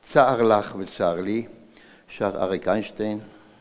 צער לך וצער לי, שר אריק איינשטיין.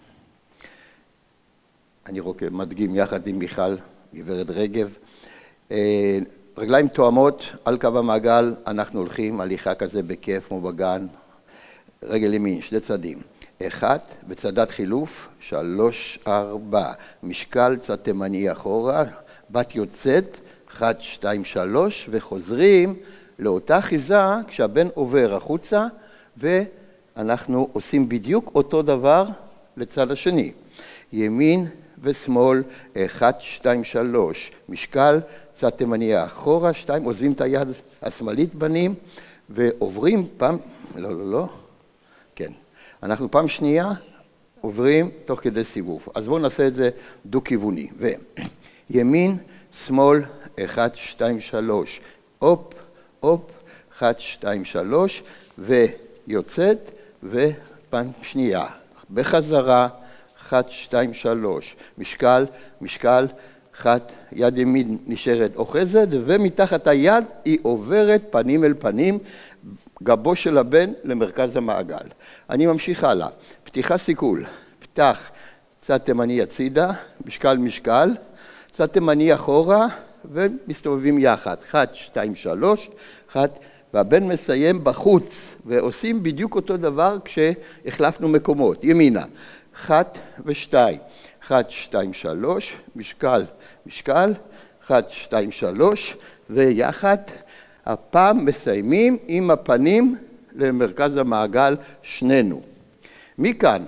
אני מדגים יחד עם מיכל, גברת רגב. רגליים תואמות על קו המעגל, אנחנו הולכים הליכה כזה בכיף כמו בגן. רגל ימין, שני צדים. 1, בצדת חילוף, 3, 4. משקל צד תימני אחורה, בת יוצאת, 1, 2, 3, וחוזרים לאותה אחיזה כשהבן עובר החוצה, ואנחנו עושים בדיוק אותו דבר לצד השני. ימין ושמאל, 1, 2, 3. משקל צד תימני אחורה, 2, עוזבים את היד השמאלית בנים, ועוברים פעם, לא. כן. אנחנו פעם שנייה עוברים תוך כדי סיבוב. אז בואו נעשה את זה דו-כיווני. וימין, שמאל, 1, 2, 3. הופ, הופ, 1, 2, 3, ויוצאת, ופעם שנייה. בחזרה, 1, 2, 3. משקל, 1, יד ימין נשארת אוחזת, ומתחת היד היא עוברת פנים אל פנים, גבו של הבן למרכז המעגל. אני ממשיך הלאה. פתיחה סיכול. פתח צד תימני הצידה, משקל, צד תימני אחורה, ומסתובבים יחד. 1, 2, 3, 1, והבן מסיים בחוץ, ועושים בדיוק אותו דבר כשהחלפנו מקומות. ימינה. 1 ו-2. 1, 2, 3, משקל, 1, 2, 3, ויחד. הפעם מסיימים עם הפנים למרכז המעגל שנינו. מכאן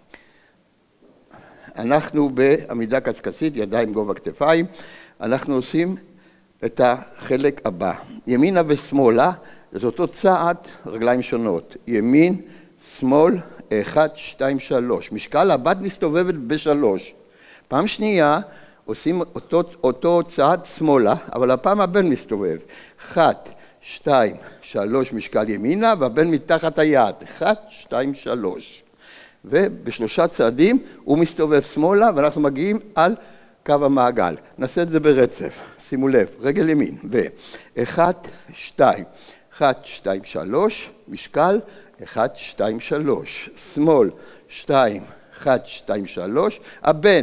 אנחנו בעמידה קצקצית, ידיים גובה כתפיים, אנחנו עושים את החלק הבא. ימינה ושמאלה, זה אותו צעד, רגליים שונות. ימין, שמאל, 1, 2, 3. משקל הבת מסתובבת ב3. פעם שנייה עושים אותו צעד שמאלה, אבל הפעם הבן מסתובב. 1, 2, 3 משקל ימינה, והבן מתחת היד. 1, 2, 3. ובשלושה צעדים הוא מסתובב שמאלה, ואנחנו מגיעים על קו המעגל. נעשה את זה ברצף. שימו לב, רגל ימין. ו-1, 2, 1, 2, 3, משקל, 1, 2, 3. שמאל, 2, 1, 2, 3. הבן,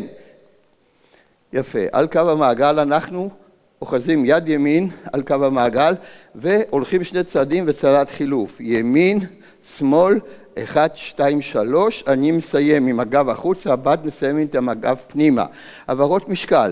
יפה, על קו המעגל אנחנו אוחזים יד ימין על קו המעגל, והולכים שני צעדים וצעדת חילוף. ימין, שמאל, 1, 2, 3, אני מסיים עם הגב החוצה, הבת מסיים עם הגב פנימה. עברות משקל,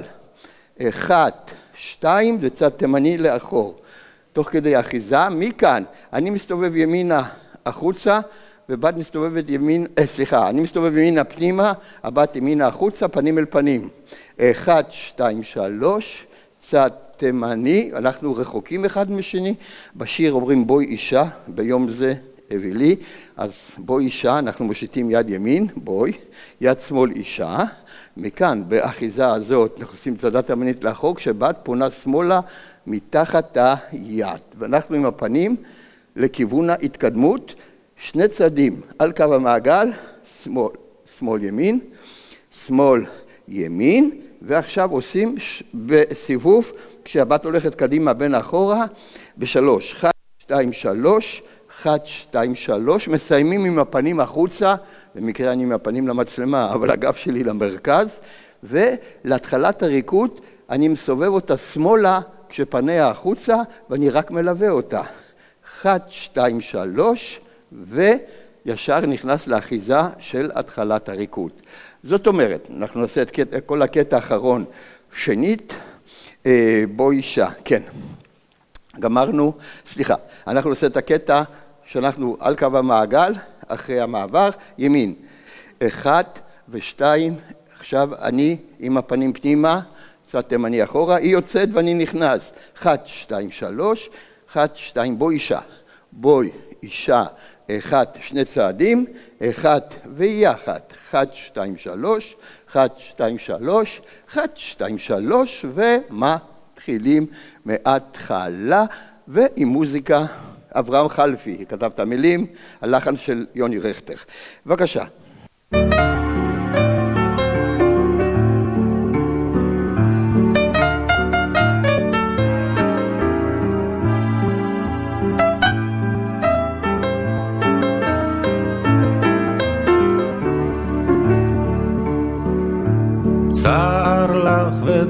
1, 2, וצד תימני לאחור. תוך כדי אחיזה, מכאן אני מסתובב ימינה החוצה, ובת מסתובבת אני מסתובב ימינה פנימה, הבת ימינה החוצה, פנים אל פנים. 1, 2, 3, צד תימני, אנחנו רחוקים אחד משני. בשיר אומרים בואי אישה, ביום זה הביא לי, אז בואי אישה, אנחנו מושיטים יד ימין, בואי, יד שמאל אישה. מכאן, באחיזה הזאת, אנחנו עושים צדה תימנית לאחור, כשבת פונה שמאלה מתחת היד. ואנחנו עם הפנים לכיוון ההתקדמות, שני צדים על קו המעגל, שמאל ימין, שמאל ימין, ועכשיו עושים בסיבוב, כשהבת הולכת קדימה בין אחורה, ב3, 1, 2, 3, 1, 2, 3, מסיימים עם הפנים החוצה, במקרה אני עם הפנים למצלמה, אבל הגב שלי למרכז, ולהתחלת הריקוד אני מסובב אותה שמאלה, כשפניה החוצה, ואני רק מלווה אותה. 1, 2, 3, וישר נכנס לאחיזה של התחלת הריקוד. זאת אומרת, אנחנו נעשה את כל הקטע האחרון שנית, בואי אישה, כן. גמרנו, סליחה, אנחנו נעשה את הקטע שאנחנו על קו המעגל, אחרי המעבר, ימין. 1 ו2, עכשיו אני עם הפנים פנימה, צד תימני אחורה, היא יוצאת ואני נכנס. 1, 2, 3, 1, 2, בואי אישה. בואי אישה, 1, שני צעדים, 1 ויחד. 1, 2, 3, 1, 2, 3, 1, 2, 3, ומתחילים מההתחלה, ועם מוזיקה אברהם חלפי, כתב את המילים, הלחן של יוני רכטר. בבקשה.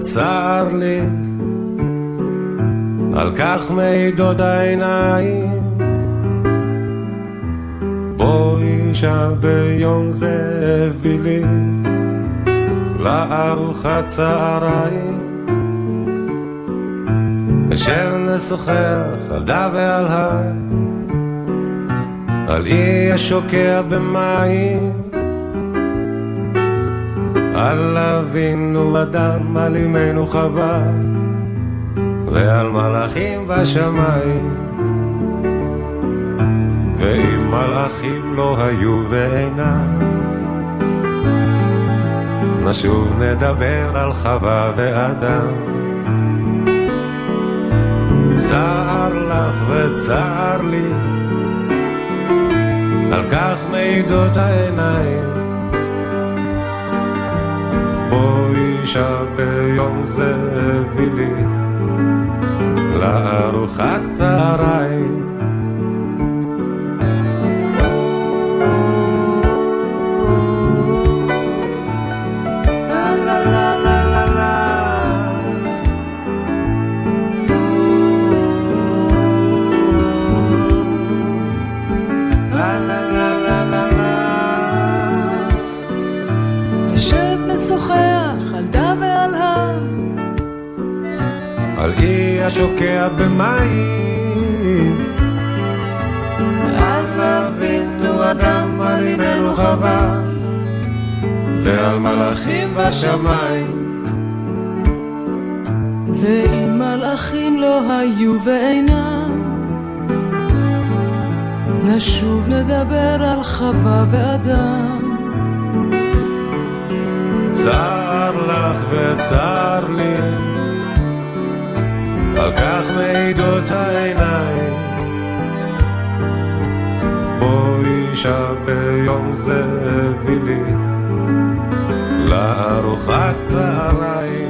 וצער לי, על כך מעידות העיניים. בואי אישה ביום זה הביא לי לארוחת צהריים, אשר נשוחח על דה ועל הר, על אי השוקע במים, על אבינו אדם, על אמנו חווה, ועל מלאכים בשמיים. ואם מלאכים לא היו ואינם, נשוב נדבר על חווה ואדם. צער לך וצער לי, על כך מעידות העיניים. בואי אישה ביום זה הביא לי לארוחת צהריים. על אי השוקע במים, על אבינו אדם, על אמנו חווה, ועל מלאכים בשמיים. ואם מלאכים לא היו ואינם, נשוב נדבר על חווה ואדם. צער לך וצער לי, על כך מעידות העיניים. בואי אישה ביום זה הביא לי לארוחת צהריים.